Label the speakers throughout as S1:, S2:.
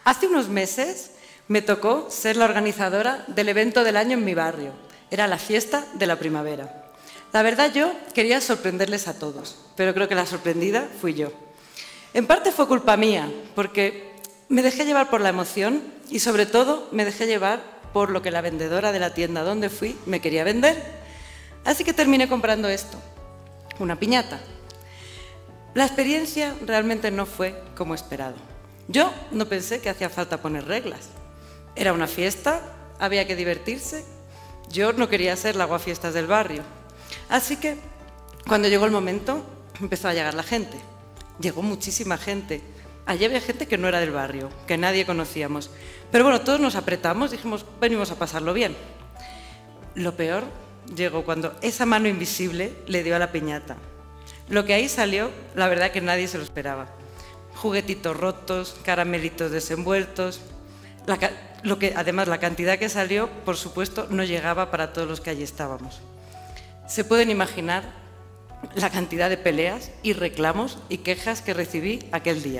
S1: Hace unos meses me tocó ser la organizadora del evento del año en mi barrio. Era la fiesta de la primavera. La verdad, yo quería sorprenderles a todos, pero creo que la sorprendida fui yo. En parte fue culpa mía, porque me dejé llevar por la emoción y sobre todo me dejé llevar por lo que la vendedora de la tienda donde fui me quería vender. Así que terminé comprando esto, una piñata. La experiencia realmente no fue como esperado. Yo no pensé que hacía falta poner reglas. Era una fiesta, había que divertirse. Yo no quería ser la aguafiestas del barrio. Así que, cuando llegó el momento, empezó a llegar la gente. Llegó muchísima gente. Allí había gente que no era del barrio, que nadie conocíamos. Pero bueno, todos nos apretamos, dijimos, venimos a pasarlo bien. Lo peor llegó cuando esa mano invisible le dio a la piñata. Lo que ahí salió, la verdad que nadie se lo esperaba. Juguetitos rotos, caramelitos desenvueltos. Además, la cantidad que salió, por supuesto, no llegaba para todos los que allí estábamos. Se pueden imaginar la cantidad de peleas y reclamos y quejas que recibí aquel día.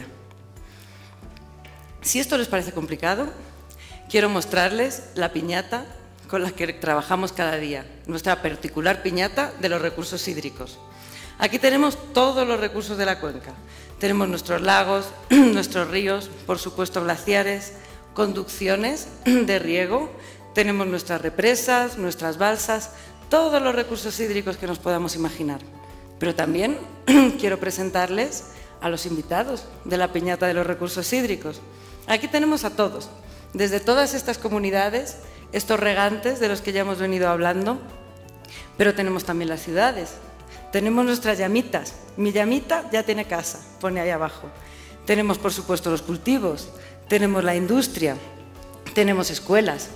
S1: Si esto les parece complicado, quiero mostrarles la piñata con la que trabajamos cada día, nuestra particular piñata de los recursos hídricos. Aquí tenemos todos los recursos de la cuenca. Tenemos nuestros lagos, nuestros ríos, por supuesto glaciares, conducciones de riego, tenemos nuestras represas, nuestras balsas, todos los recursos hídricos que nos podamos imaginar. Pero también quiero presentarles a los invitados de la piñata de los recursos hídricos. Aquí tenemos a todos, desde todas estas comunidades, estos regantes de los que ya hemos venido hablando, pero tenemos también las ciudades. Tenemos nuestras llamitas. Mi llamita ya tiene casa, pone ahí abajo. Tenemos, por supuesto, los cultivos, tenemos la industria, tenemos escuelas.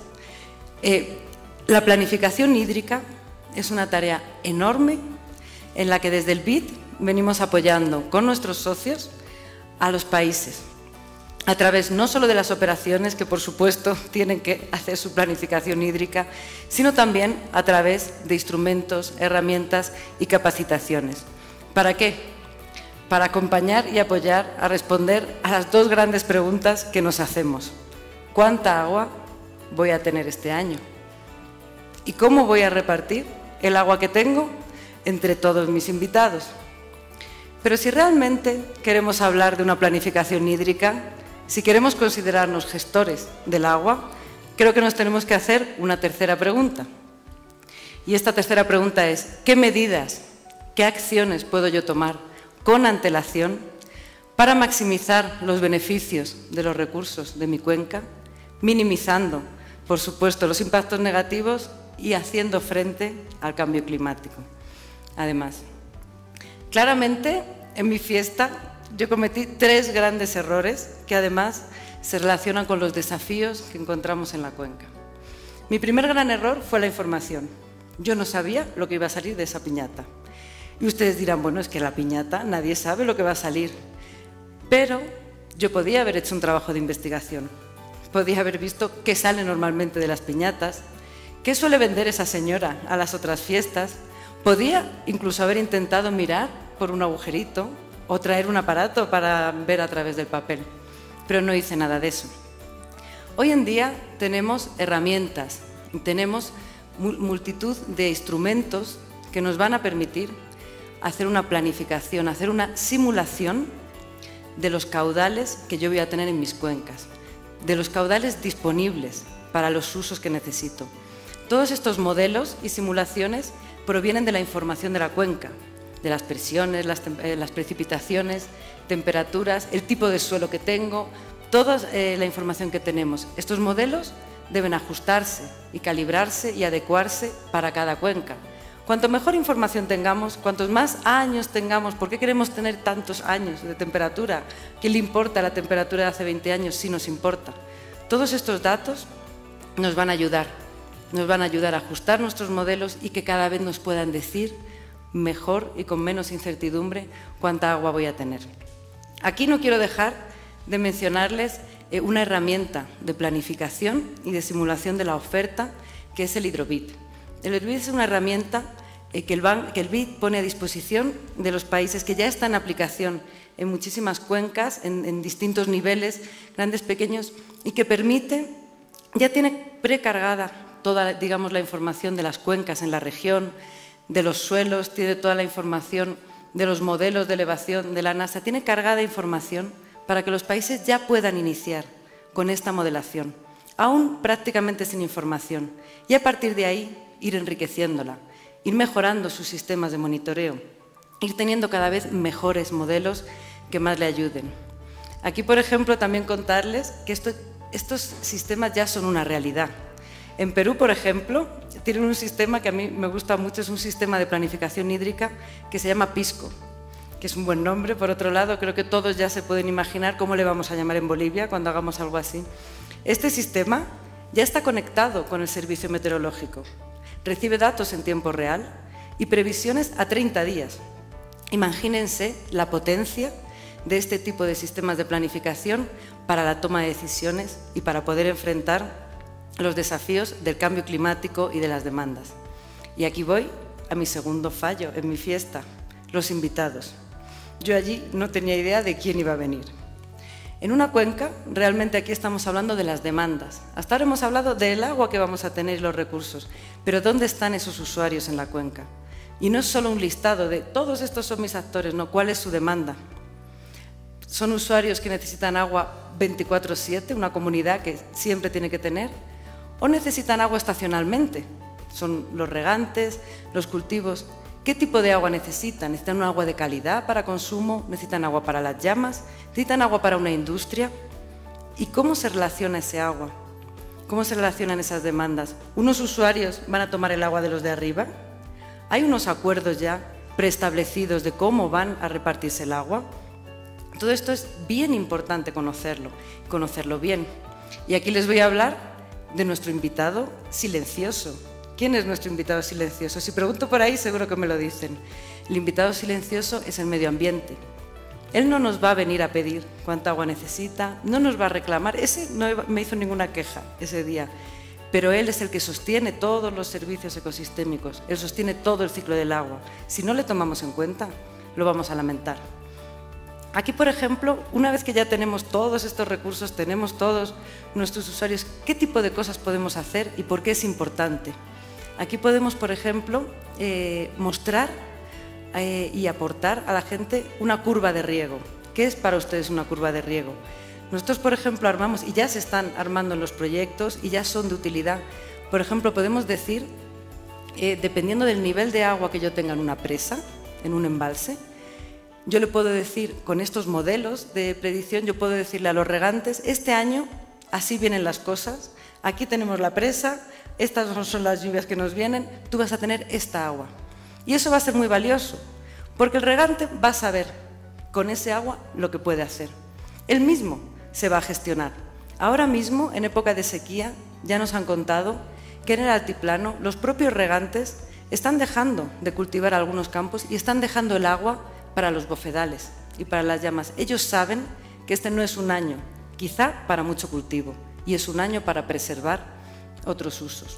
S1: La planificación hídrica es una tarea enorme en la que desde el BID venimos apoyando con nuestros socios a los países, a través no solo de las operaciones que, por supuesto, tienen que hacer su planificación hídrica, sino también a través de instrumentos, herramientas y capacitaciones. ¿Para qué? Para acompañar y apoyar a responder a las dos grandes preguntas que nos hacemos. ¿Cuánta agua voy a tener este año? ¿Y cómo voy a repartir el agua que tengo entre todos mis invitados? Pero si realmente queremos hablar de una planificación hídrica, si queremos considerarnos gestores del agua, creo que nos tenemos que hacer una tercera pregunta. Y esta tercera pregunta es, ¿qué medidas, qué acciones puedo yo tomar con antelación para maximizar los beneficios de los recursos de mi cuenca, minimizando, por supuesto, los impactos negativos y haciendo frente al cambio climático? Además, claramente, en mi fiesta yo cometí 3 grandes errores que además se relacionan con los desafíos que encontramos en la cuenca. Mi primer gran error fue la información. Yo no sabía lo que iba a salir de esa piñata. Y ustedes dirán, bueno, es que la piñata nadie sabe lo que va a salir. Pero yo podía haber hecho un trabajo de investigación. Podía haber visto qué sale normalmente de las piñatas, qué suele vender esa señora a las otras fiestas. Podía incluso haber intentado mirar por un agujerito o traer un aparato para ver a través del papel, pero no hice nada de eso. Hoy en día tenemos herramientas, tenemos multitud de instrumentos que nos van a permitir hacer una planificación, hacer una simulación de los caudales que yo voy a tener en mis cuencas, de los caudales disponibles para los usos que necesito. Todos estos modelos y simulaciones provienen de la información de la cuenca, de las presiones, las precipitaciones, temperaturas, el tipo de suelo que tengo, toda la información que tenemos. Estos modelos deben ajustarse y calibrarse y adecuarse para cada cuenca. Cuanto mejor información tengamos, cuantos más años tengamos, ¿por qué queremos tener tantos años de temperatura? ¿Qué le importa la temperatura de hace 20 años si nos importa? Todos estos datos nos van a ayudar a ajustar nuestros modelos y que cada vez nos puedan decir mejor y con menos incertidumbre cuánta agua voy a tener. Aquí no quiero dejar de mencionarles una herramienta de planificación y de simulación de la oferta que es el Hidrobit. El Hidrobit es una herramienta que el BID pone a disposición de los países que ya está en aplicación en muchísimas cuencas, en distintos niveles, grandes, pequeños, y que permite, ya tiene precargada toda, digamos, la información de las cuencas en la región, de los suelos, tiene toda la información de los modelos de elevación de la NASA, tiene cargada información para que los países ya puedan iniciar con esta modelación, aún prácticamente sin información, y a partir de ahí ir enriqueciéndola, ir mejorando sus sistemas de monitoreo, ir teniendo cada vez mejores modelos que más le ayuden. Aquí, por ejemplo, también contarles que estos sistemas ya son una realidad. En Perú, por ejemplo, tienen un sistema que a mí me gusta mucho, es un sistema de planificación hídrica que se llama PISCO, que es un buen nombre. Por otro lado, creo que todos ya se pueden imaginar cómo le vamos a llamar en Bolivia cuando hagamos algo así. Este sistema ya está conectado con el servicio meteorológico, recibe datos en tiempo real y previsiones a 30 días. Imagínense la potencia de este tipo de sistemas de planificación para la toma de decisiones y para poder enfrentar los desafíos del cambio climático y de las demandas. Y aquí voy a mi segundo fallo en mi fiesta, los invitados. Yo allí no tenía idea de quién iba a venir. En una cuenca, realmente aquí estamos hablando de las demandas. Hasta ahora hemos hablado del agua que vamos a tener y los recursos, pero ¿dónde están esos usuarios en la cuenca? Y no es solo un listado de todos estos son mis actores, no, ¿cuál es su demanda? Son usuarios que necesitan agua 24/7, una comunidad que siempre tiene que tener, o necesitan agua estacionalmente, son los regantes, los cultivos. ¿Qué tipo de agua necesitan? ¿Necesitan un agua de calidad para consumo? ¿Necesitan agua para las llamas? ¿Necesitan agua para una industria? ¿Y cómo se relaciona ese agua? ¿Cómo se relacionan esas demandas? ¿Unos usuarios van a tomar el agua de los de arriba? ¿Hay unos acuerdos ya preestablecidos de cómo van a repartirse el agua? Todo esto es bien importante conocerlo bien. Y aquí les voy a hablar de nuestro invitado silencioso. ¿Quién es nuestro invitado silencioso? Si pregunto por ahí, seguro que me lo dicen. El invitado silencioso es el medio ambiente. Él no nos va a venir a pedir cuánta agua necesita, no nos va a reclamar. Ese no me hizo ninguna queja ese día, pero él es el que sostiene todos los servicios ecosistémicos, él sostiene todo el ciclo del agua. Si no le tomamos en cuenta, lo vamos a lamentar. Aquí, por ejemplo, una vez que ya tenemos todos estos recursos, tenemos todos nuestros usuarios, ¿qué tipo de cosas podemos hacer y por qué es importante? Aquí podemos, por ejemplo, mostrar y aportar a la gente una curva de riego. ¿Qué es para ustedes una curva de riego? Nosotros, por ejemplo, armamos, y ya se están armando en los proyectos y ya son de utilidad. Por ejemplo, podemos decir, dependiendo del nivel de agua que yo tenga en una presa, en un embalse, yo le puedo decir, con estos modelos de predicción, yo puedo decirle a los regantes, este año así vienen las cosas, aquí tenemos la presa, estas son las lluvias que nos vienen, tú vas a tener esta agua. Y eso va a ser muy valioso, porque el regante va a saber con ese agua lo que puede hacer. Él mismo se va a gestionar. Ahora mismo, en época de sequía, ya nos han contado que en el altiplano los propios regantes están dejando de cultivar algunos campos y están dejando el agua para los bofedales y para las llamas. Ellos saben que este no es un año, quizá para mucho cultivo, y es un año para preservar otros usos.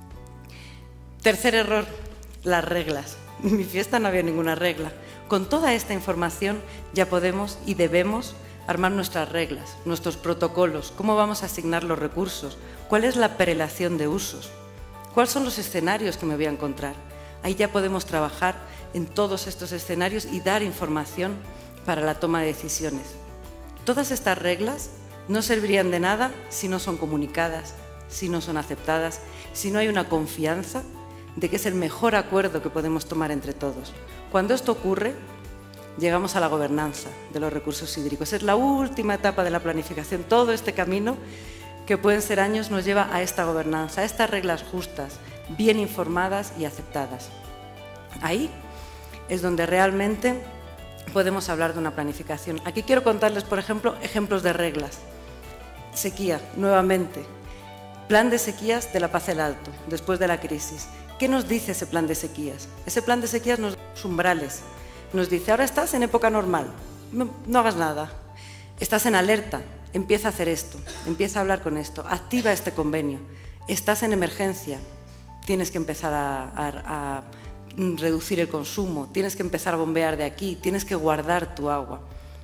S1: Tercer error, las reglas. En mi fiesta no había ninguna regla. Con toda esta información ya podemos y debemos armar nuestras reglas, nuestros protocolos, cómo vamos a asignar los recursos, cuál es la prelación de usos, cuáles son los escenarios que me voy a encontrar. Ahí ya podemos trabajar en todos estos escenarios y dar información para la toma de decisiones. Todas estas reglas no servirían de nada si no son comunicadas, si no son aceptadas, si no hay una confianza de que es el mejor acuerdo que podemos tomar entre todos. Cuando esto ocurre, llegamos a la gobernanza de los recursos hídricos. Es la última etapa de la planificación. Todo este camino, que pueden ser años, nos lleva a esta gobernanza, a estas reglas justas, bien informadas y aceptadas. Ahí es donde realmente podemos hablar de una planificación. Aquí quiero contarles, por ejemplo, ejemplos de reglas. Sequía, nuevamente. Plan de sequías de La Paz del Alto, después de la crisis. ¿Qué nos dice ese plan de sequías? Ese plan de sequías nos da los umbrales. Nos dice, ahora estás en época normal, no hagas nada. Estás en alerta, empieza a hacer esto, empieza a hablar con esto, activa este convenio. Estás en emergencia, tienes que empezar a reducir el consumo, tienes que empezar a bombear de aquí, tienes que guardar tu agua.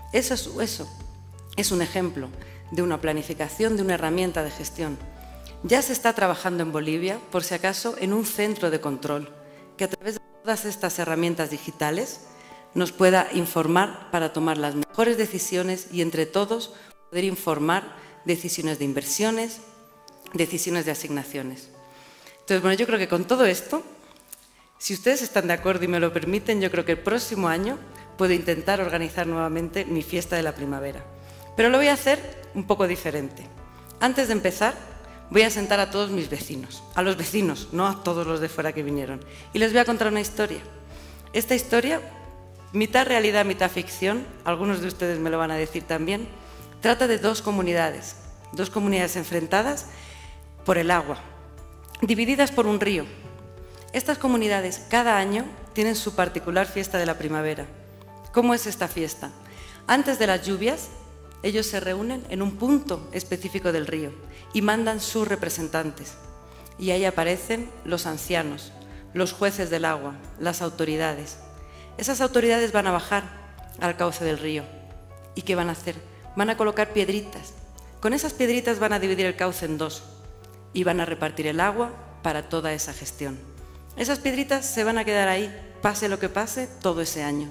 S1: Eso es un ejemplo de una planificación, de una herramienta de gestión. Ya se está trabajando en Bolivia, por si acaso, en un centro de control, que a través de todas estas herramientas digitales nos pueda informar para tomar las mejores decisiones y entre todos poder informar decisiones de inversiones, decisiones de asignaciones. Entonces, bueno, yo creo que con todo esto, si ustedes están de acuerdo y me lo permiten, yo creo que el próximo año puedo intentar organizar nuevamente mi fiesta de la primavera. Pero lo voy a hacer un poco diferente. Antes de empezar, voy a sentar a todos mis vecinos, a los vecinos, no a todos los de fuera que vinieron, y les voy a contar una historia. Esta historia, mitad realidad, mitad ficción, algunos de ustedes me lo van a decir también, trata de dos comunidades enfrentadas por el agua, divididas por un río. Estas comunidades cada año tienen su particular fiesta de la primavera. ¿Cómo es esta fiesta? Antes de las lluvias, ellos se reúnen en un punto específico del río y mandan sus representantes. Y ahí aparecen los ancianos, los jueces del agua, las autoridades. Esas autoridades van a bajar al cauce del río. ¿Y qué van a hacer? Van a colocar piedritas. Con esas piedritas van a dividir el cauce en dos y van a repartir el agua para toda esa gestión. Esas piedritas se van a quedar ahí, pase lo que pase, todo ese año.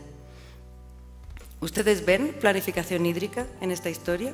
S1: ¿Ustedes ven planificación hídrica en esta historia?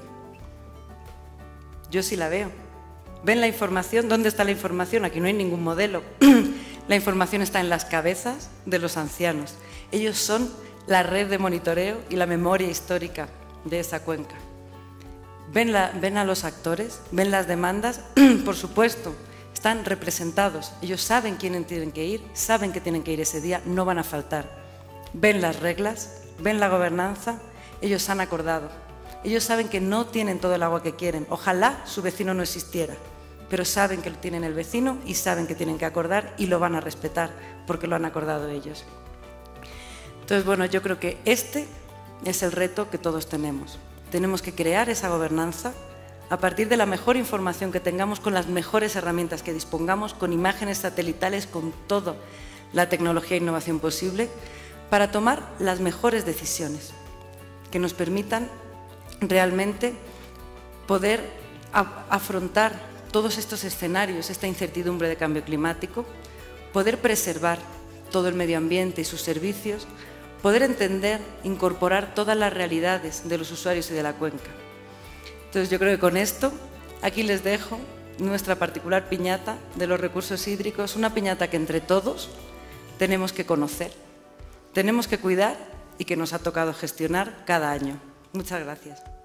S1: Yo sí la veo. ¿Ven la información? ¿Dónde está la información? Aquí no hay ningún modelo. La información está en las cabezas de los ancianos. Ellos son la red de monitoreo y la memoria histórica de esa cuenca. ¿Ven a los actores? ¿Ven las demandas? Por supuesto, están representados. Ellos saben quiénes tienen que ir, saben que tienen que ir ese día, no van a faltar. ¿Ven las reglas? ¿Ven la gobernanza? Ellos han acordado. Ellos saben que no tienen todo el agua que quieren. Ojalá su vecino no existiera, pero saben que lo tienen el vecino y saben que tienen que acordar y lo van a respetar porque lo han acordado ellos. Entonces, bueno, yo creo que este es el reto que todos tenemos. Tenemos que crear esa gobernanza a partir de la mejor información que tengamos, con las mejores herramientas que dispongamos, con imágenes satelitales, con toda la tecnología e innovación posible, para tomar las mejores decisiones que nos permitan realmente poder afrontar todos estos escenarios, esta incertidumbre de cambio climático, poder preservar todo el medio ambiente y sus servicios, poder entender, incorporar todas las realidades de los usuarios y de la cuenca. Entonces yo creo que con esto, aquí les dejo nuestra particular piñata de los recursos hídricos, una piñata que entre todos tenemos que conocer, tenemos que cuidar y que nos ha tocado gestionar cada año. Muchas gracias.